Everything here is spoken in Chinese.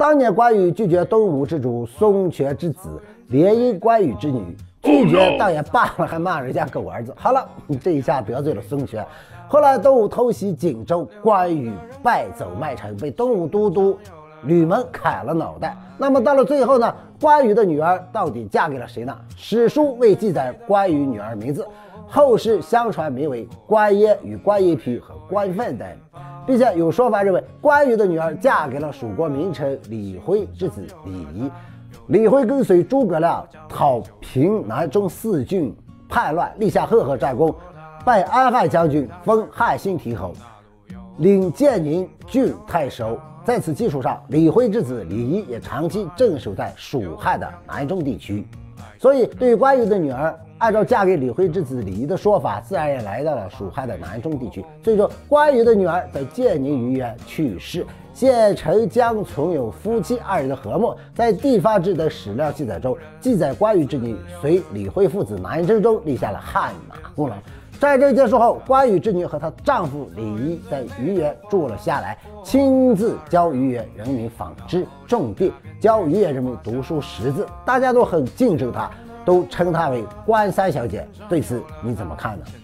当年关羽拒绝东吴之主孙权之子，联姻关羽之女，拒绝倒也罢了，还骂人家狗儿子。好了，这一下得罪了孙权。后来东吴偷袭锦州，关羽败走麦城，被东吴都督吕蒙砍了脑袋。那么到了最后呢，关羽的女儿到底嫁给了谁呢？史书未记载关羽女儿名字，后世相传名为关嫣与关嫣媲和关凤等，并且有说法认为关羽的女儿嫁给了蜀国名臣李辉之子李仪。李辉跟随诸葛亮讨平南中4郡叛乱，立下赫赫战功，拜安汉将军，封汉兴亭侯，领建宁郡太守。在此基础上，李辉之子李仪也长期镇守在蜀汉的南中地区。所以对于关羽的女儿，按照嫁给李辉之子李仪的说法，自然也来到了蜀汉的南中地区。最终关羽的女儿在建宁虞园去世，现陈江存有夫妻2人的和睦。在地方志等史料记载中，记载关羽之女随李辉父子南征中立下了汗马功劳。战争结束后，关羽之女和她丈夫李仪在虞园住了下来，亲自教虞园人民纺织、种地，教虞园人民读书识字，大家都很敬重她，都称她为关三小姐。对此你怎么看呢？